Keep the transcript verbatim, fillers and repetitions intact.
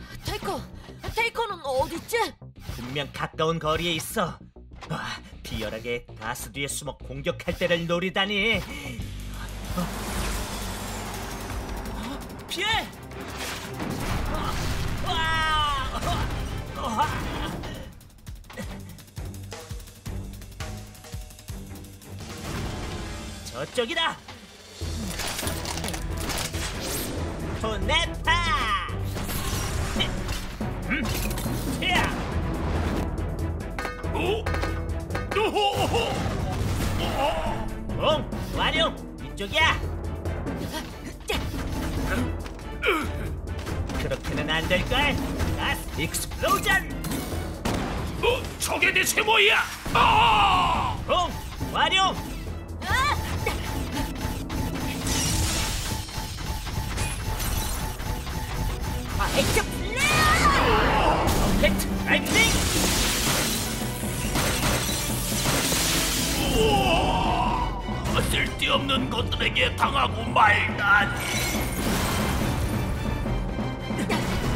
테이커, 테이커는 어딨지? 분명 가까운 거리에 있어. 와, 비열하게 가스 뒤에 숨어 공격할 때를 노리다니. 어? 어? 피해! 어? 와! 어? 어? 저쪽이다. 토네타! 음, 야! 오! 오호호호! 응, 완용! 이쪽이야! 그렇게는 안 될걸! 가스 익스플로전! 어, 저게 내 세모야! 아! 응, 완용! 파이트 플레어! 로켓 라이트닝! 우와! 쓸데없는 것들에게 당하고 말다니.